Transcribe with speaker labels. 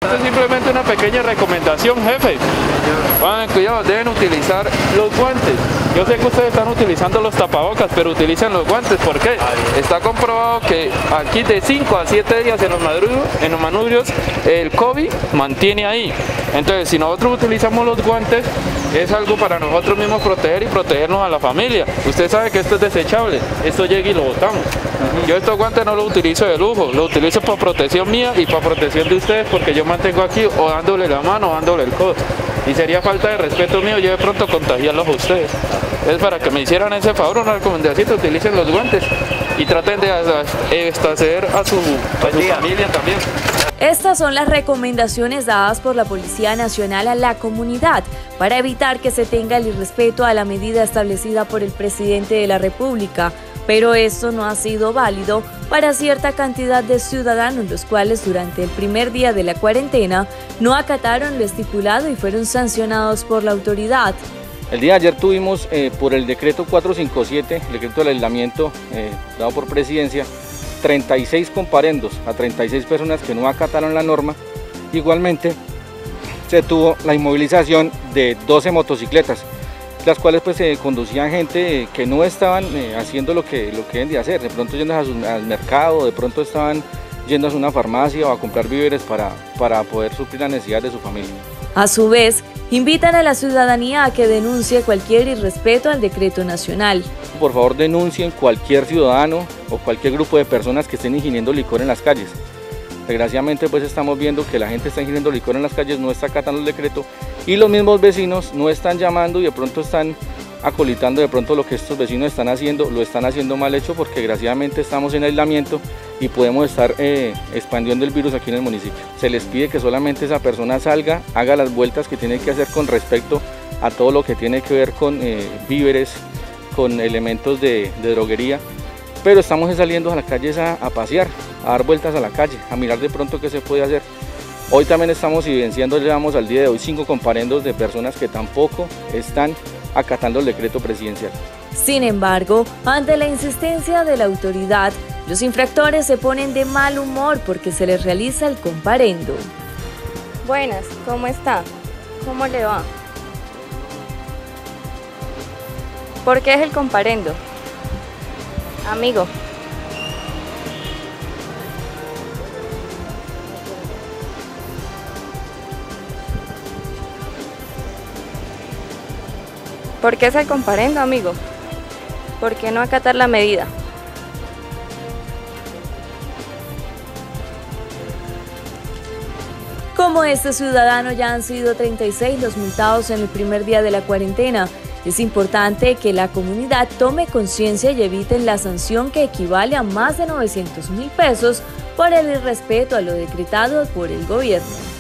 Speaker 1: Esto es simplemente una pequeña recomendación, jefe. Pongan cuidado, deben utilizar los guantes. Yo sé que ustedes están utilizando los tapabocas, pero utilicen los guantes. ¿Por qué? Está comprobado que aquí de 5 a 7 días en los manubrios, el COVID mantiene ahí. Entonces, si nosotros utilizamos los guantes, es algo para nosotros mismos proteger y protegernos a la familia. Usted sabe que esto es desechable, esto llega y lo botamos. Yo estos guantes no los utilizo de lujo, los utilizo para protección mía y para protección de ustedes, porque yo mantengo aquí o dándole la mano o dándole el codo. Y sería falta de respeto mío yo de pronto contagiarlos a ustedes. Es para que me hicieran ese favor, una recomendación, utilicen los guantes y traten de hacer a su familia también.
Speaker 2: Estas son las recomendaciones dadas por la Policía Nacional a la comunidad para evitar que se tenga el irrespeto a la medida establecida por el presidente de la República. Pero esto no ha sido válido para cierta cantidad de ciudadanos, los cuales durante el primer día de la cuarentena no acataron lo estipulado y fueron sancionados por la autoridad.
Speaker 3: El día de ayer tuvimos por el decreto 457, el decreto del aislamiento dado por presidencia, 36 comparendos a 36 personas que no acataron la norma. Igualmente se tuvo la inmovilización de 12 motocicletas, las cuales pues conducían gente que no estaban haciendo lo que deben de hacer, de pronto yendo al mercado, de pronto estaban yendo a una farmacia o a comprar víveres para poder suplir la necesidad de su familia.
Speaker 2: A su vez, invitan a la ciudadanía a que denuncie cualquier irrespeto al decreto nacional.
Speaker 3: Por favor, denuncien cualquier ciudadano o cualquier grupo de personas que estén ingiriendo licor en las calles. Desgraciadamente pues estamos viendo que la gente está ingiriendo licor en las calles, no está acatando el decreto y los mismos vecinos no están llamando y de pronto están acolitando de pronto lo que estos vecinos están haciendo, lo están haciendo mal hecho porque desgraciadamente estamos en aislamiento y podemos estar expandiendo el virus aquí en el municipio. Se les pide que solamente esa persona salga, haga las vueltas que tiene que hacer con respecto a todo lo que tiene que ver con víveres, con elementos de droguería, pero estamos saliendo a las calles a pasear, a dar vueltas a la calle, a mirar de pronto qué se puede hacer. Hoy también estamos evidenciando, llevamos al día de hoy 5 comparendos de personas que tampoco están acatando el decreto presidencial.
Speaker 2: Sin embargo, ante la insistencia de la autoridad, los infractores se ponen de mal humor porque se les realiza el comparendo.
Speaker 4: Buenas, ¿cómo está? ¿Cómo le va? ¿Por qué es el comparendo? Amigo. ¿Por qué es el comparendo, amigo? ¿Por qué no acatar la medida?
Speaker 2: Como este ciudadano, ya han sido 36 los multados en el primer día de la cuarentena. Es importante que la comunidad tome conciencia y eviten la sanción que equivale a más de 900.000 pesos por el irrespeto a lo decretado por el gobierno.